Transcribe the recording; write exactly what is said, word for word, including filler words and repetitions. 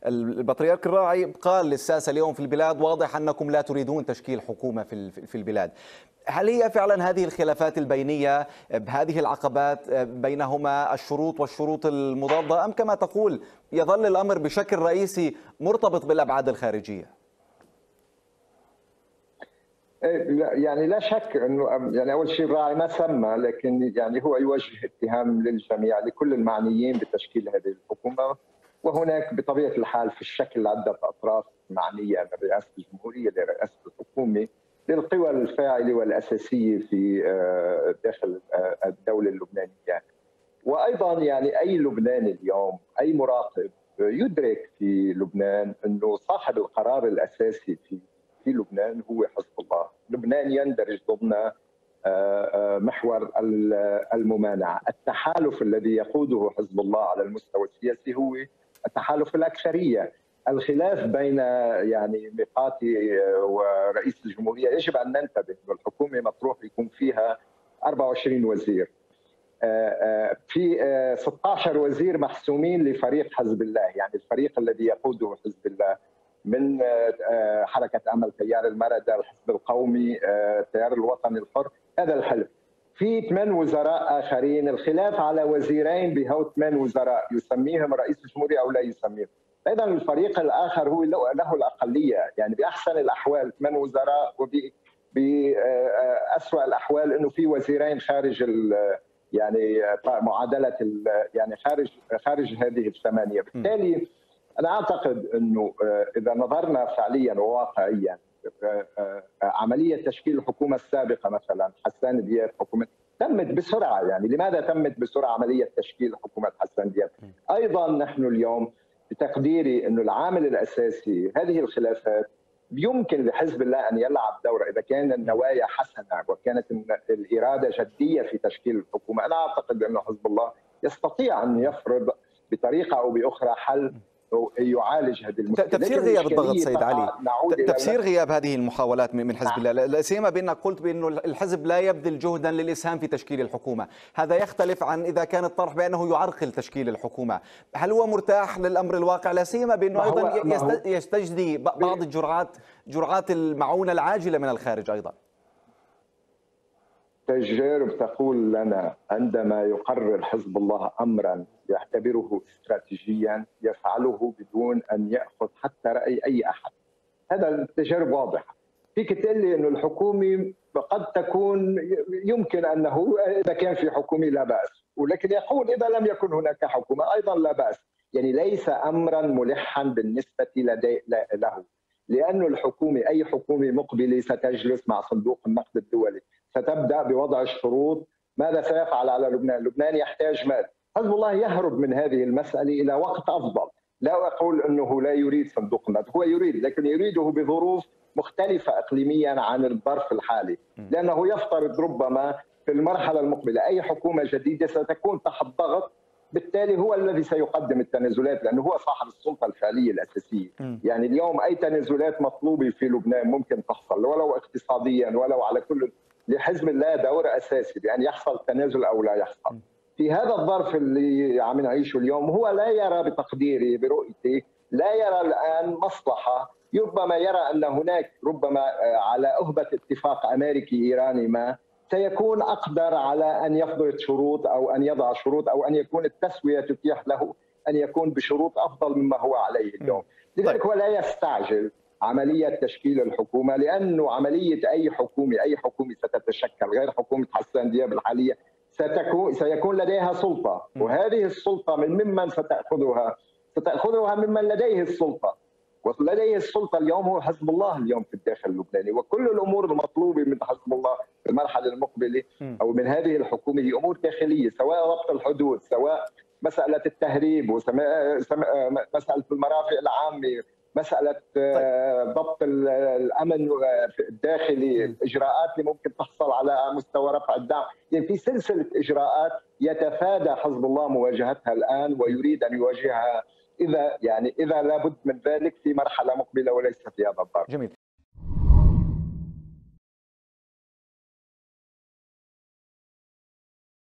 البطريرك الراعي قال للساسة اليوم في البلاد واضح أنكم لا تريدون تشكيل حكومة في في البلاد. هل هي فعلا هذه الخلافات البينية بهذه العقبات بينهما الشروط والشروط المضادة، أم كما تقول يظل الأمر بشكل رئيسي مرتبط بالأبعاد الخارجية؟ يعني لا شك انه يعني اول شيء الراعي ما سمى، لكن يعني هو يوجه اتهام للجميع لكل المعنيين بتشكيل هذه الحكومه، وهناك بطبيعه الحال في الشكل عده اطراف معنيه من رئاسه الجمهوريه لرئاسه الحكومه للقوى الفاعله والاساسيه في داخل الدوله اللبنانيه. وايضا يعني اي لبناني اليوم، اي مراقب يدرك في لبنان انه صاحب القرار الاساسي في في لبنان هو حزب الله. لبنان يندرج ضمن محور الممانعه، التحالف الذي يقوده حزب الله على المستوى السياسي هو التحالف الاكثريه. الخلاف بين يعني ميقاتي ورئيس الجمهوريه يجب ان ننتبه انه الحكومه مطروح يكون فيها أربعة وعشرين وزير، في ستة عشر وزير محسومين لفريق حزب الله، يعني الفريق الذي يقوده حزب الله من حركة أمل، تيار المردة، الحزب القومي، التيار الوطني الحر، هذا الحلف. في ثمان وزراء آخرين، الخلاف على وزيرين بهو ثمان وزراء يسميهم رئيس الجمهورية أو لا يسميهم. أيضا الفريق الآخر هو له الأقلية، يعني بأحسن الأحوال ثمان وزراء، وبأسوأ الأحوال أنه في وزيرين خارج يعني معادلة يعني خارج خارج هذه الثمانية. بالتالي أنا أعتقد أنه إذا نظرنا فعليا وواقعيا عملية تشكيل الحكومة السابقة مثلا حسان دياب حكومة تمت بسرعة. يعني لماذا تمت بسرعة عملية تشكيل حكومة حسان دياب؟ أيضا نحن اليوم بتقديري أنه العامل الأساسي هذه الخلافات يمكن لحزب الله أن يلعب دور إذا كان النوايا حسنة وكانت الإرادة جدية في تشكيل الحكومة. أنا أعتقد أن حزب الله يستطيع أن يفرض بطريقة أو بأخرى حل يعالج هذه المشكله. تفسير غياب الضغط سيد علي، تفسير غياب هذه المحاولات من حزب الله، لا سيما بانك قلت بانه الحزب لا يبذل جهدا للاسهام في تشكيل الحكومه، هذا يختلف عن اذا كان الطرح بانه يعرقل تشكيل الحكومه. هل هو مرتاح للامر الواقع، لا سيما بانه ايضا يستجدي بعض الجرعات جرعات المعونه العاجله من الخارج ايضا؟ تجارب تقول لنا عندما يقرر حزب الله امرا يعتبره استراتيجيا يفعله بدون ان ياخذ حتى راي اي احد. هذا التجارب واضحه. فيك تقول لي انه الحكومه قد تكون يمكن انه اذا كان في حكومه لا باس، ولكن يقول اذا لم يكن هناك حكومه ايضا لا باس. يعني ليس امرا ملحا بالنسبه لدي له، لأن الحكومة أي حكومة مقبلة ستجلس مع صندوق النقد الدولي، ستبدأ بوضع الشروط. ماذا سيفعل على لبنان؟ لبنان يحتاج مال. حزب الله يهرب من هذه المسألة إلى وقت أفضل. لا أقول أنه لا يريد صندوق النقد، هو يريد، لكن يريده بظروف مختلفة إقليميا عن الظرف الحالي، لأنه يفترض ربما في المرحلة المقبلة أي حكومة جديدة ستكون تحت ضغط، بالتالي هو الذي سيقدم التنازلات لأنه هو صاحب السلطة الفعلية الأساسية. م. يعني اليوم أي تنازلات مطلوبة في لبنان ممكن تحصل، ولو اقتصاديا ولو على كل، لحزب الله دور أساسي بأن يحصل تنازل أو لا يحصل. في هذا الظرف اللي عم نعيشه اليوم هو لا يرى بتقديري برؤيتي لا يرى الآن مصلحة، ربما يرى أن هناك ربما على أهبة اتفاق أمريكي إيراني ما سيكون أقدر على أن يفرض شروط أو أن يضع شروط أو أن يكون التسوية تتيح له أن يكون بشروط أفضل مما هو عليه اليوم. لذلك هو لا يستعجل عملية تشكيل الحكومة، لأنه عملية أي حكومة أي حكومة ستتشكل غير حكومة حسان دياب الحالية ستكون سيكون لديها سلطة، وهذه السلطة من ممن ستأخذها؟ ستأخذها ممن لديه السلطة، ولديه السلطة اليوم هو حزب الله اليوم في الداخل اللبناني. وكل الأمور المطلوبة من حزب الله في المرحلة المقبلة أو من هذه الحكومة هي أمور داخلية، سواء ربط الحدود، سواء مسألة التهريب، ومسألة المرافق العامة، مسألة ضبط الأمن الداخلي، الإجراءات اللي ممكن تحصل على مستوى رفع الدعم. يعني في سلسلة إجراءات يتفادى حزب الله مواجهتها الآن ويريد أن يواجهها إذا يعني إذا لابد من ذلك في مرحلة مقبلة وليس في هذا الظرف. جميل.